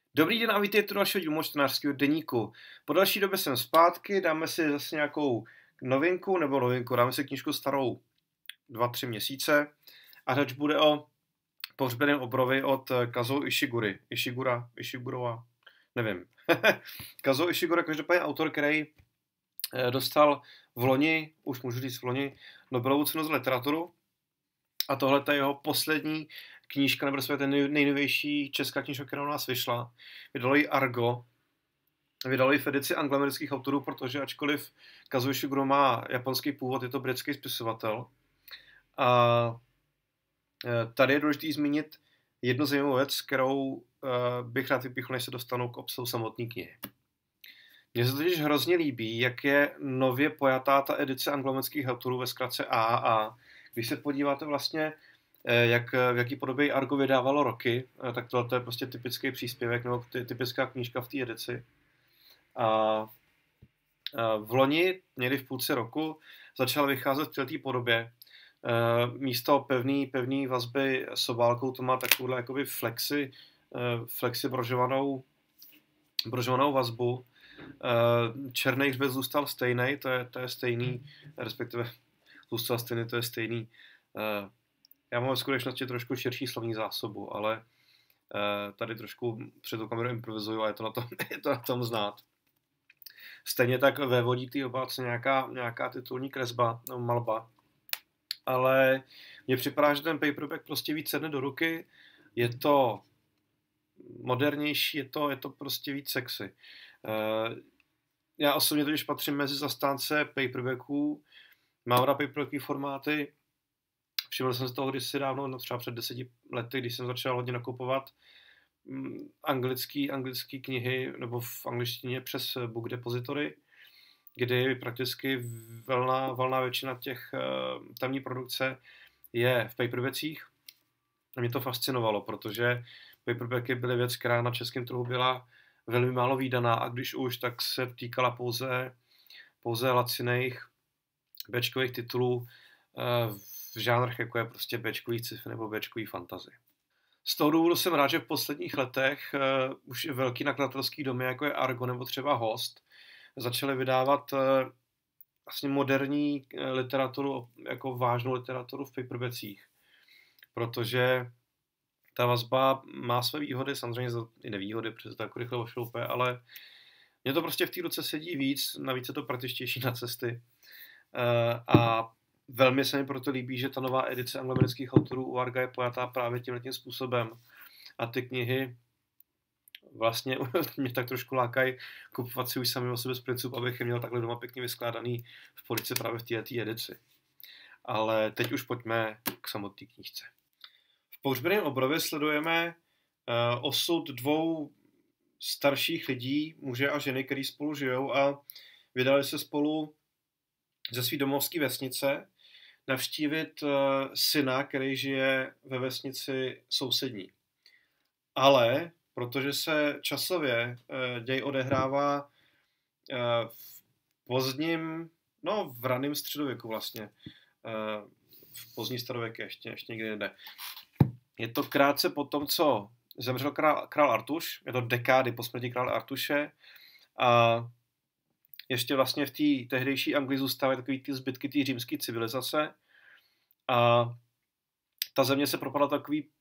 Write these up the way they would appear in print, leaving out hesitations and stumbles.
Dobrý den a vítejte u dalšího dílu čtenářského deníku. Po další době jsem zpátky, dáme si zase nějakou novinku, dáme si knížku starou 2-3 měsíce a řeč bude o Pohřbeném obrovi od Kazuo Ishigurova, nevím. Kazuo Ishiguro, každopádně autor, který dostal v loni, už můžu říct v loni, Nobelovu cenu za literaturu. A tohle je jeho poslední knížka, nebo respektive nejnovější česká knížka, která u nás vyšla. Vydalo ji Argo. Vydalo ji v edici angloamerických autorů, protože ačkoliv Kazuo Ishiguro má japonský původ, je to britský spisovatel. A tady je důležité zmínit jednu zajímavou věc, kterou bych rád vypíchl, než se dostanu k obsahu samotné knihy. Mně se totiž hrozně líbí, jak je nově pojatá ta edice angloamerických autorů ve zkratce AAA. Když se podíváte vlastně, v jaký podobě Argo vydávalo roky, tak tohle je prostě typický příspěvek nebo typická knížka v té edici. A v loni, někdy v půlce roku, začal vycházet v této podobě. Místo pevný vazby s obálkou to má takovouhle jakoby flexi brožovanou vazbu. Černý hřbet zůstal stejný, to je stejný, respektive zůstal stejný, to je stejný. Já mám v skutečnosti trošku širší slovní zásobu, ale tady trošku před tou kamerou improvizuju a je to na tom znát. Stejně tak ve vodí té obálce nějaká titulní kresba, no, malba. Ale mně připadá, že ten paperback prostě víc sedne do ruky, je to modernější, je to prostě víc sexy. Já osobně totiž patřím mezi zastánce paperbacků, mám rád paperbacký formáty, všiml jsem z toho kdysi dávno, no třeba před 10 lety, když jsem začal hodně nakupovat anglické knihy, nebo v angličtině přes Book Depository, kdy prakticky valná většina těch tamní produkce je v paperbackích. A mě to fascinovalo, protože paperbacky byly věc, která na českém trhu byla velmi málo vídaná a když už, tak se týkala pouze laciných béčkových titulů v žánrech, jako je prostě béčkový sci-fi nebo béčkový fantasy. Z toho důvodu jsem rád, že v posledních letech už velký nakladatelský domy, jako je Argo nebo třeba Host, začaly vydávat vlastně moderní literaturu, jako vážnou literaturu v paperbacích. Protože ta vazba má své výhody, samozřejmě i nevýhody, protože to jako rychle ošloupe, ale mně to prostě v té ruce sedí víc, navíc je to praktičtější na cesty. A velmi se mi proto líbí, že ta nová edice angloamerických autorů u Arga je pojatá právě tímhletím způsobem. A ty knihy vlastně mě tak trošku lákají kupovat si už sami o sobě z principu, abych je měl takhle doma pěkně vyskládaný v polici právě v této edici. Ale teď už pojďme k samotné knížce. V Pohřbeném obrově sledujeme osud dvou starších lidí, muže a ženy, kteří spolu žijou a vydali se spolu ze své domovské vesnice navštívit syna, který žije ve vesnici sousední. Ale protože se časově děj odehrává v pozdním, v raném středověku vlastně, v pozdní starověku ještě nikdy nejde. Je to krátce po tom, co zemřel král Artuš, je to dekády po smrti krále Artuše a ještě vlastně v té tehdejší Anglii zůstávají takový ty zbytky té římské civilizace a ta země se propadla takový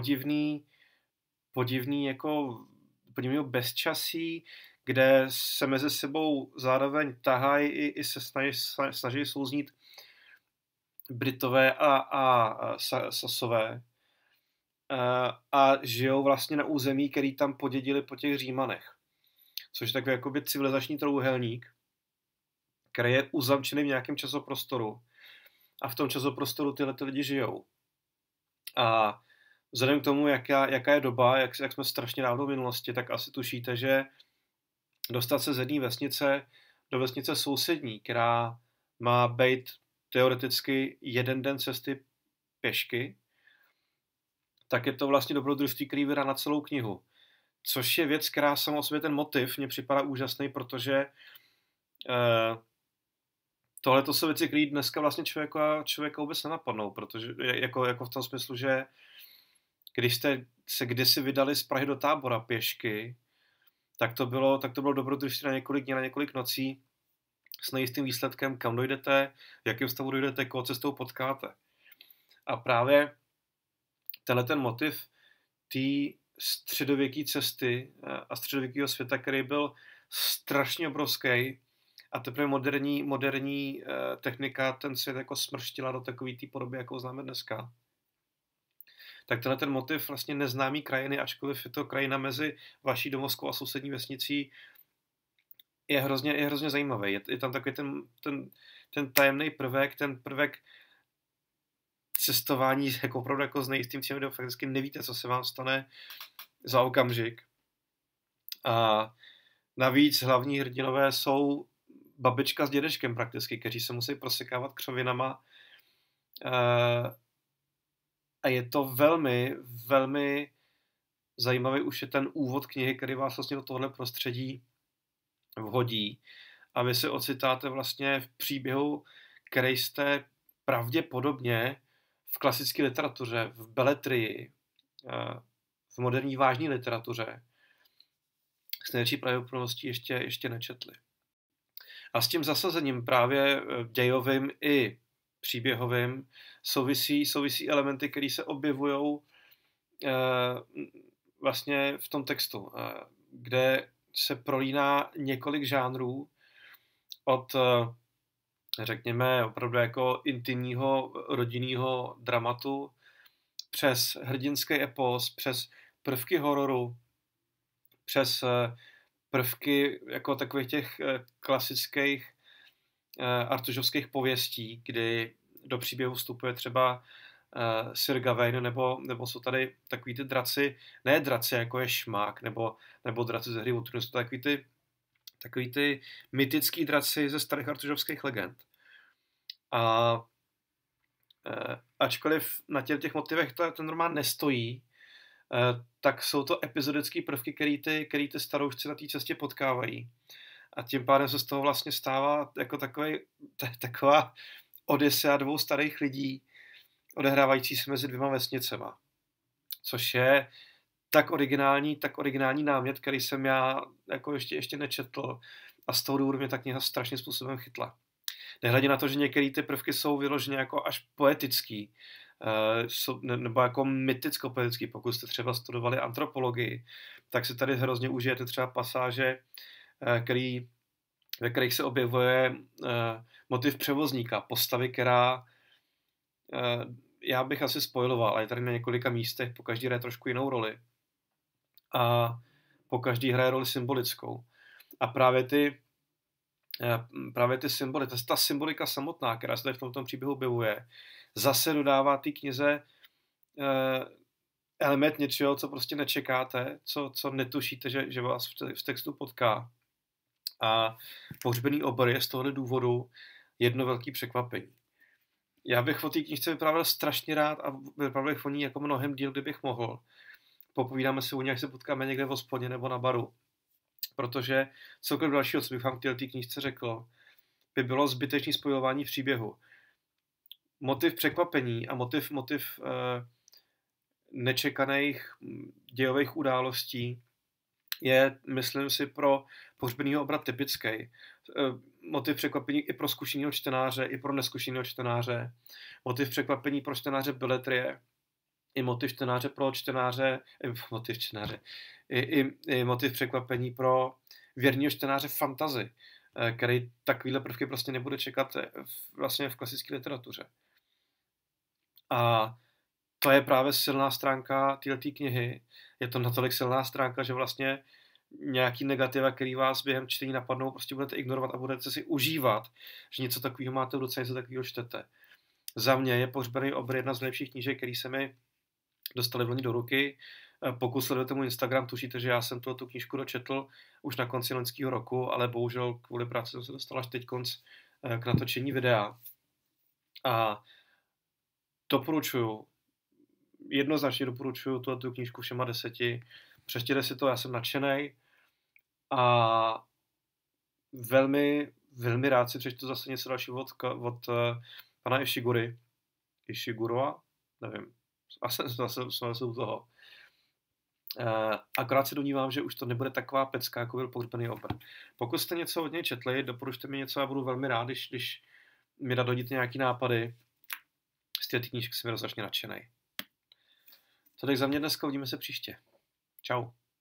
podivný bezčasí, kde se mezi sebou zároveň tahají i se snaží souznít Britové a Sasové a žijou vlastně na území, který tam podědili po těch Římanech. Což je takový jakoby civilizační trouhelník, který je uzamčený v nějakém časoprostoru a v tom časoprostoru tyhle lidi žijou. A vzhledem k tomu, jaká je doba, jak jsme strašně dávno v minulosti, tak asi tušíte, že dostat se z jedné vesnice do vesnice sousední, která má být teoreticky jeden den cesty pěšky, tak je to vlastně dobrodružství, který vydá na celou knihu. Což je věc, která sama o sobě ten motiv mě připadá úžasný, protože tohle to jsou věci, které dneska vlastně člověka vůbec nenapadnou, protože jako v tom smyslu, že když jste se kdysi vydali z Prahy do Tábora pěšky tak to bylo dobrodružství na několik dní, na několik nocí s nejistým výsledkem, kam dojdete, v jakém stavu dojdete, koho cestou potkáte. A právě tenhle ten motiv té středověké cesty a středověkého světa, který byl strašně obrovský, a teprve moderní technika ten svět jako smrštila do takové té podoby, jakou známe dneska. Tak tenhle ten motiv vlastně neznámý krajiny, ačkoliv je to krajina mezi vaší domovskou a sousední vesnicí, je hrozně zajímavý. Je tam takový ten tajemný prvek, ten prvek cestování jako opravdu jako s nejistým cílem, kde fakticky nevíte, co se vám stane za okamžik. A navíc hlavní hrdinové jsou babička s dědečkem prakticky, kteří se musí prosekávat křovinama. A je to velmi, velmi zajímavý už je ten úvod knihy, který vás vlastně do tohle prostředí vhodí. A vy se ocitáte vlastně v příběhu, který jste pravděpodobně v klasické literatuře, v beletrii, v moderní vážné literatuře s největší pravděpodobností ještě nečetli. A s tím zasazením právě dějovým i příběhovým souvisí elementy, které se objevují vlastně v tom textu, kde se prolíná několik žánrů od, řekněme, opravdu jako intimního rodinného dramatu přes hrdinský epos, přes prvky hororu, přes prvky jako takových těch klasických artušovských pověstí, kdy do příběhu vstupuje třeba Sir Gawain, nebo jsou tady takový ty draci, ne draci jako je Šmák, nebo draci ze Hry o trůny, jsou takový ty mytický draci ze starých artušovských legend. A ačkoliv na těch motivech ten román nestojí, tak jsou to epizodické prvky, který ty staroušci na té cestě potkávají. A tím pádem se z toho vlastně stává jako taková Odysea dvou starých lidí, odehrávající se mezi dvěma vesnicema. Což je tak originální námět, který jsem já jako ještě nečetl a z toho důvodu mě ta kniha strašným způsobem chytla. Nehledě na to, že některé ty prvky jsou vyloženě jako až poetický, nebo jako myticko-poetický. Pokud jste třeba studovali antropologii, tak si tady hrozně užijete třeba pasáže, ve kterých se objevuje motiv převozníka, postavy, která já bych asi spoiloval, ale je tady na několika místech, po každý hraje trošku jinou roli. A po každý hraje roli symbolickou. A právě ty symboly, ta symbolika samotná, která se tady v tomto příběhu objevuje, zase dodává té knize element něčeho, co prostě nečekáte, co netušíte, že vás v textu potká. A Pohřbený obor je z tohoto důvodu jedno velké překvapení. Já bych o té knižce vyprávěl strašně rád a vyprávěl bych o ní jako mnohem díl, kdybych mohl. Popovídáme si o ní, jak se potkáme někde v hospodě nebo na baru. Protože cokoliv dalšího, co bych vám chtěl té knižce řekl, by bylo zbytečné spojování příběhu. Motiv překvapení a motiv nečekaných dějových událostí je, myslím si, pro Pohřbenýho obra typický. Motiv překvapení i pro zkušeného čtenáře, i pro neskušeného čtenáře. Motiv překvapení pro čtenáře beletrie, i motiv čtenáře pro čtenáře, i motiv překvapení pro věrného čtenáře fantasy, který takovýhle prvky prostě nebude čekat vlastně v klasické literatuře. A to je právě silná stránka této knihy. Je to natolik silná stránka, že vlastně nějaký negativa, který vás během čtení napadnou, prostě budete ignorovat a budete si užívat, že něco takového máte v ruce, něco takového čtete. Za mě je Pohřbený obr jedna z nejlepších knížek, který se mi dostali vloni do ruky. Pokud sledujete můj Instagram, tušíte, že já jsem tu knížku dočetl už na konci loňského roku, ale bohužel kvůli práci jsem se dostal až teď k natočení videa. A jednoznačně doporučuju tu knížku všema 10. Přečtěte si to, já jsem nadšenej a velmi, velmi rád si přečtu zase něco dalšího od pana Ishigurova, nevím, a jsem u toho. Akorát se domnívám, že už to nebude taková pecka, jako byl Pohřbený Oper. Pokud jste něco od něj četli, doporučte mi něco, já budu velmi rád, když mi nadhodíte nějaký nápady. Z té knížky jsem rozhodně nadšenej. To tak za mě dneska, uvidíme se příště. Čau.